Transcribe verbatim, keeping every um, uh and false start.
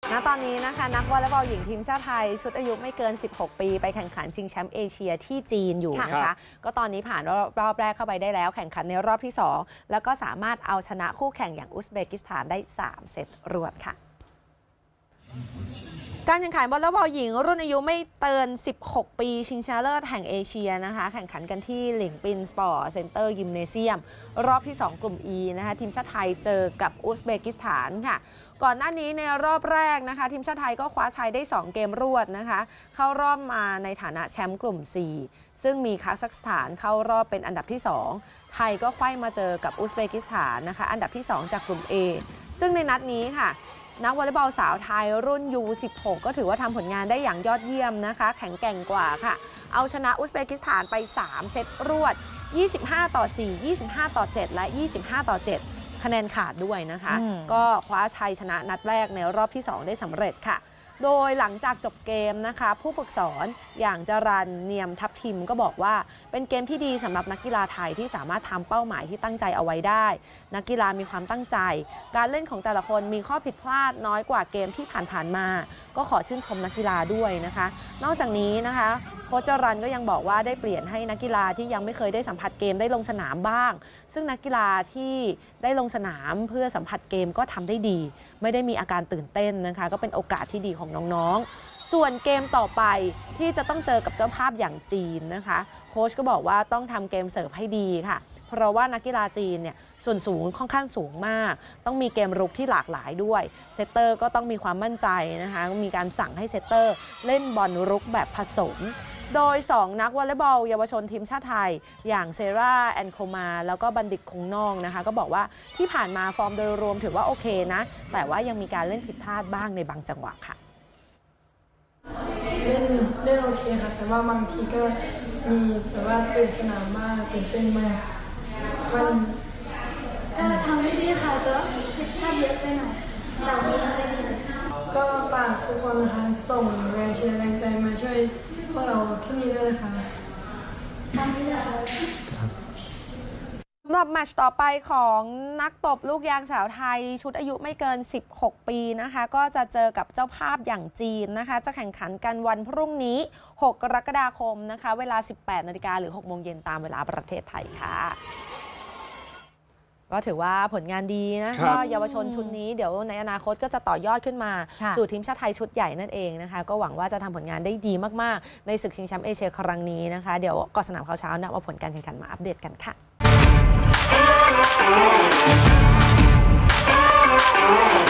ณตอนนี้นะคะนักวอลเลย์บอลหญิงทีมชาติไทยชุดอายุไม่เกินสิบหกปีไปแข่งขันชิงแชมป์เอเชียที่จีนอยู่นะคะก็ตอนนี้ผ่านรอบแรกเข้าไปได้แล้วแข่งขันในรอบที่สองแล้วก็สามารถเอาชนะคู่แข่งอย่างอุซเบกิสถานได้สามเซตรวดค่ะการแข่งขันวอลเลย์บอลหญิงรุ่นอายุไม่เกินสิบหกปีชิงชนะเลิศแห่งเอเชียนะคะแข่งขันกันที่หลิงปินสปอร์ตเซ็นเตอร์ยิมเนเซียมรอบที่สองกลุ่ม E นะคะทีมชาติไทยเจอกับอุซเบกิสถานค่ะก่อนหน้านี้ในรอบแรกนะคะทีมชาติไทยก็คว้าชัยได้สองเกมรวดนะคะเข้ารอบมาในฐานะแชมป์กลุ่ม C ซึ่งมีคาซัคสถานเข้ารอบเป็นอันดับที่สองไทยก็ไขว้มาเจอกับอุซเบกิสถานนะคะอันดับที่สองจากกลุ่ม A ซึ่งในนัดนี้ค่ะนักวอลเลย์บอลสาวไทยรุ่น ยู สิบหก ก็ถือว่าทำผลงานได้อย่างยอดเยี่ยมนะคะแข็งแกร่งกว่าค่ะเอาชนะอุซเบกิสถานไปสามเซตรวดยี่สิบห้าต่อสี่ ยี่สิบห้าต่อเจ็ดและยี่สิบห้าต่อเจ็ดคะแนนขาดด้วยนะคะก็คว้าชัยชนะนัดแรกในรอบที่สองได้สำเร็จค่ะโดยหลังจากจบเกมนะคะผู้ฝึกสอนอย่างจรัญเนียมทัพทิมก็บอกว่าเป็นเกมที่ดีสำหรับนักกีฬาไทยที่สามารถทำเป้าหมายที่ตั้งใจเอาไว้ได้นักกีฬามีความตั้งใจการเล่นของแต่ละคนมีข้อผิดพลาดน้อยกว่าเกมที่ผ่านๆมาก็ขอชื่นชมนักกีฬาด้วยนะคะนอกจากนี้นะคะโค้ชจรัญก็ยังบอกว่าได้เปลี่ยนให้นักกีฬาที่ยังไม่เคยได้สัมผัสเกมได้ลงสนามบ้างซึ่งนักกีฬาที่ได้ลงสนามเพื่อสัมผัสเกมก็ทำได้ดีไม่ได้มีอาการตื่นเต้นนะคะก็เป็นโอกาสที่ดีของน้องๆส่วนเกมต่อไปที่จะต้องเจอกับเจ้าภาพอย่างจีนนะคะโค้ชก็บอกว่าต้องทำเกมเสิร์ฟให้ดีค่ะเพราะว่านักกีฬาจีนเนี่ยส่วนสูงค่อนข้างสูงมากต้องมีเกมรุกที่หลากหลายด้วยเซตเตอร์ก็ต้องมีความมั่นใจนะคะมีการสั่งให้เซตเตอร์เล่นบอลรุกแบบผสมโดยสองนักวอลเลย์บอลเยาวชนทีมชาติไทยอย่างเซราแอนโคมาแล้วก็บัณฑิตคงนองนะคะก็บอกว่าที่ผ่านมาฟอร์มโดยรวมถือว่าโอเคนะแต่ว่ายังมีการเล่นผิดพลาดบ้างในบางจังหวะค่ะเล่นเล่นโอเคค่ะแต่ว่าบางทีก็มีแบบว่าตื่นสนามมากตื่นเต้นมากมันก็ทำได้ดีค่ะแต่ว่าผิดพลาดเยอะไปหน่อยแต่มีทำได้ดีเลยก็ฝากทุกคนนะคะส่งแรงเชียร์แรงใจมาช่วยพวกเราที่นี่ด้วยนะคะทำได้เลยค่ะสำหรับแมตช์ต่อไปของนักตบลูกยางสาวไทยชุดอายุไม่เกินสิบหกปีนะคะก็จะเจอกับเจ้าภาพอย่างจีนนะคะจะแข่งขันกันวันพรุ่งนี้หกกรกฎาคมนะคะเวลา สิบแปดนาฬิกา หรือ หกโมงเย็นตามเวลาประเทศไทยค่ะก็ถือว่าผลงานดีนะก็เยาวชนชุดนี้เดี๋ยวในอนาคตก็จะต่อยอดขึ้นมาสู่ทีมชาติไทยชุดใหญ่นั่นเองนะคะก็หวังว่าจะทำผลงานได้ดีมากๆในศึกชิงแชมป์เอเชียครั้งนี้นะคะเดี๋ยวก่อนสนามข่าวเช้าเนี่ยเอาผลการแข่งขันมาอัปเดตกันค่ะ